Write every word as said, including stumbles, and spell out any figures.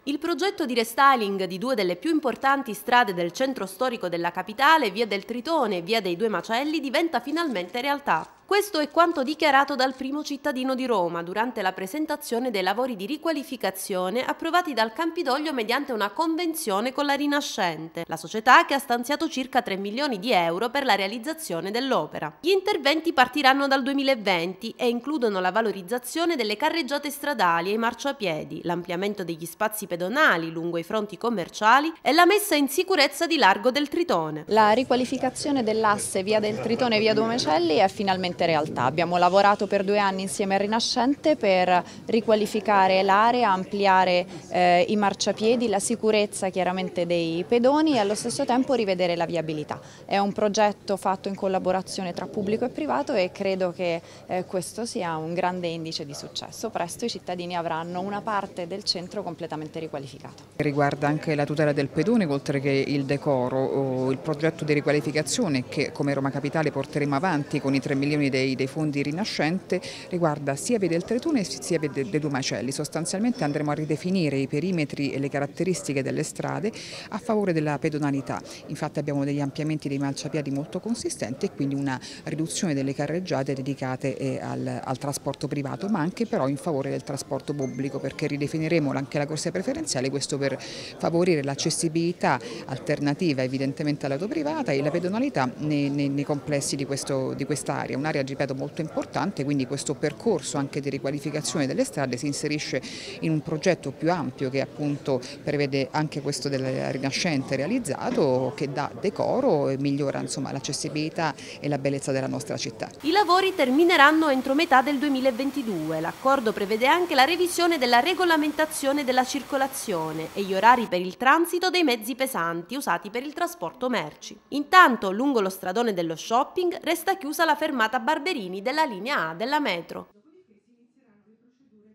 Il progetto di restyling di due delle più importanti strade del centro storico della capitale, via del Tritone e via dei Due Macelli, diventa finalmente realtà. Questo è quanto dichiarato dal primo cittadino di Roma durante la presentazione dei lavori di riqualificazione approvati dal Campidoglio mediante una convenzione con la Rinascente, la società che ha stanziato circa tre milioni di euro per la realizzazione dell'opera. Gli interventi partiranno dal duemilaventi e includono la valorizzazione delle carreggiate stradali e i marciapiedi, l'ampliamento degli spazi pedonali lungo i fronti commerciali e la messa in sicurezza di largo del Tritone. La riqualificazione dell'asse via del Tritone e via Due Macelli è finalmente realtà. Abbiamo lavorato per due anni insieme a Rinascente per riqualificare l'area, ampliare eh, i marciapiedi, la sicurezza chiaramente dei pedoni e allo stesso tempo rivedere la viabilità. È un progetto fatto in collaborazione tra pubblico e privato e credo che eh, questo sia un grande indice di successo. Presto i cittadini avranno una parte del centro completamente riqualificato. Riguarda anche la tutela del pedone oltre che il decoro, il progetto di riqualificazione che come Roma Capitale porteremo avanti con i tre milioni Dei, dei fondi Rinascente riguarda sia via del Tritone sia via dei Due Macelli. Sostanzialmente andremo a ridefinire i perimetri e le caratteristiche delle strade a favore della pedonalità. Infatti abbiamo degli ampliamenti dei marciapiedi molto consistenti e quindi una riduzione delle carreggiate dedicate eh, al, al trasporto privato, ma anche però in favore del trasporto pubblico, perché ridefiniremo anche la corsia preferenziale, questo per favorire l'accessibilità alternativa evidentemente all'auto privata e la pedonalità nei, nei, nei complessi di, questo, di quest'area. Un'area, ripeto, molto importante, quindi questo percorso anche di riqualificazione delle strade si inserisce in un progetto più ampio che appunto prevede anche questo del Rinascente realizzato, che dà decoro e migliora l'accessibilità e la bellezza della nostra città. I lavori termineranno entro metà del duemilaventidue. L'accordo prevede anche la revisione della regolamentazione della circolazione e gli orari per il transito dei mezzi pesanti usati per il trasporto merci. Intanto, lungo lo stradone dello shopping resta chiusa la fermata Barberini della linea A della metro.